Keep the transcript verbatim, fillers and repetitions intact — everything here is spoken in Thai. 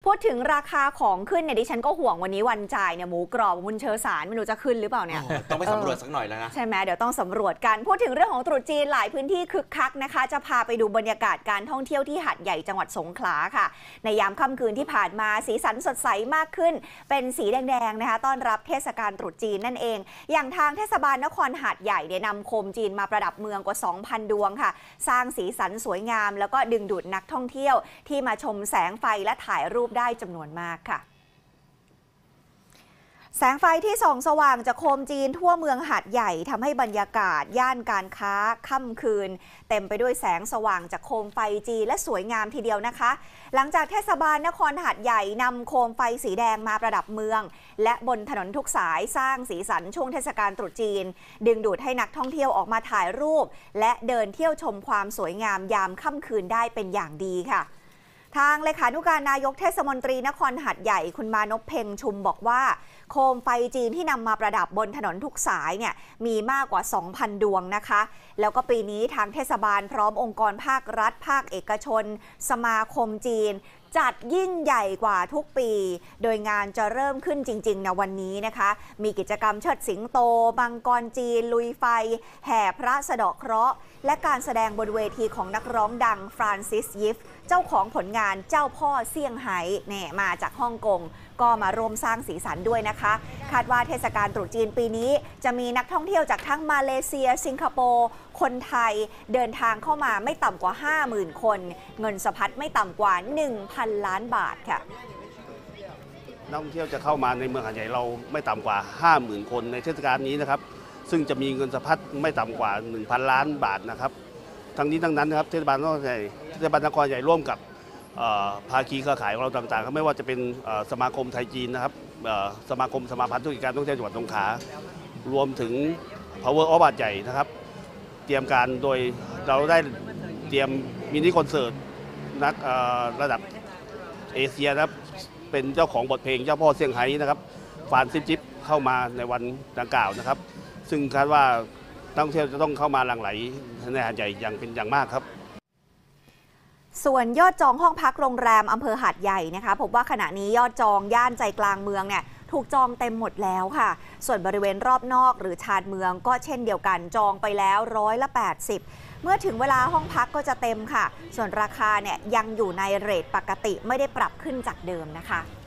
พูดถึงราคาของขึ้นเนี่ยดิฉันก็ห่วงวันนี้วันจ่ายเนี่ยหมูกรอบมุนเชอร์สารไม่รู้จะขึ้นหรือเปล่าเนี่ยต้องไปสำรวจสักหน่อยแล้วนะใช่ไหมเดี๋ยวต้องสำรวจกันพูดถึงเรื่องของตรุษจีนหลายพื้นที่คึกคักนะคะจะพาไปดูบรรยากาศการท่องเที่ยวที่หาดใหญ่จังหวัดสงขลาค่ะในยามค่ำคืนที่ผ่านมาสีสันสดใสมากขึ้นเป็นสีแดงๆนะคะต้อนรับเทศกาลตรุษจีนนั่นเองอย่างทางเทศบาลนครหาดใหญ่เนี่ยนำโคมจีนมาประดับเมืองกว่า สองพัน ดวงค่ะสร้างสีสันสวยงามแล้วก็ดึงดูดนักท่องเที่ยวที่มาชมแสงไฟและถ่ายรูปได้จำนวนมากค่ะแสงไฟที่ส่องสว่างจากโคมจีนทั่วเมืองหาดใหญ่ทำให้บรรยากาศย่านการค้าค่ำคืนเต็มไปด้วยแสงสว่างจากโคมไฟจีนและสวยงามทีเดียวนะคะหลังจากเทศบาลนครหาดใหญ่นำโคมไฟสีแดงมาประดับเมืองและบนถนนทุกสายสร้างสีสันช่วงเทศกาลตรุษจีนดึงดูดให้นักท่องเที่ยวออกมาถ่ายรูปและเดินเที่ยวชมความสวยงามยามค่ำคืนได้เป็นอย่างดีค่ะทางเลขานุการนายกเทศมนตรีนครหาดใหญ่คุณมานพเพ็งชุมบอกว่าโคมไฟจีนที่นำมาประดับบนถนนทุกสายเนี่ยมีมากกว่า สองพัน ดวงนะคะแล้วก็ปีนี้ทางเทศบาลพร้อมองค์กรภาครัฐภาคเอกชนสมาคมจีนจัดยิ่งใหญ่กว่าทุกปีโดยงานจะเริ่มขึ้นจริงๆในวันนี้นะคะมีกิจกรรมเชิดสิงโตมังกรจีนลุยไฟแห่พระสะเดาะเคราะห์และการแสดงบนเวทีของนักร้องดังฟรานซิสยิฟเจ้าของผลงานเจ้าพ่อเซี่ยงไฮ้เนี่ยมาจากฮ่องกงก็มาร่วมสร้างสีสันด้วยนะคะคาดว่าเทศกาลตรุษจีนปีนี้จะมีนักท่องเที่ยวจากทั้งมาเลเซียสิงคโปร์คนไทยเดินทางเข้ามาไม่ต่ำกว่า ห้าหมื่น คนเงินสะพัดไม่ต่ำกว่า หนึ่งพัน ล้านบาทค่ะนักท่องเที่ยวจะเข้ามาในเมืองหาดใหญ่เราไม่ต่ำกว่า ห้าหมื่น คนในเทศกาลนี้นะครับซึ่งจะมีเงินสะพัดไม่ต่ำกว่า หนึ่งพัน ล้านบาทนะครับทั้งนี้ทั้งนั้นนะครับเทศบาลนครใหญ่เทศบาลนครใหญ่ร่วมกับภาคีเครือข่ายของเราต่างๆไม่ว่าจะเป็นสมาคมไทยจีนนะครับสมาคมสมาพันธ์ธุรกิจการท่องเที่ยวจังหวัดสงขลารวมถึง Power of หาดใหญ่นะครับเตรียมการโดยเราได้เตรียมมินิคอนเสิร์ตนักระดับเอเชียนะครับเป็นเจ้าของบทเพลงเจ้าพ่อเซี่ยงไฮ้นะครับฟานซิปจิปเข้ามาในวันดังกล่าวนะครับซึ่งคาดว่านักท่องเที่ยวจะต้องเข้ามาหลั่งไหลในหาดใหญ่อย่างเป็นอย่างมากครับส่วนยอดจองห้องพักโรงแรมอำเภอหาดใหญ่นะคะพบว่าขณะนี้ยอดจองย่านใจกลางเมืองเนี่ยถูกจองเต็มหมดแล้วค่ะส่วนบริเวณรอบนอกหรือชานเมืองก็เช่นเดียวกันจองไปแล้วร้อยละแปดสิบเมื่อถึงเวลาห้องพักก็จะเต็มค่ะส่วนราคาเนี่ยยังอยู่ในเรทปกติไม่ได้ปรับขึ้นจากเดิมนะคะ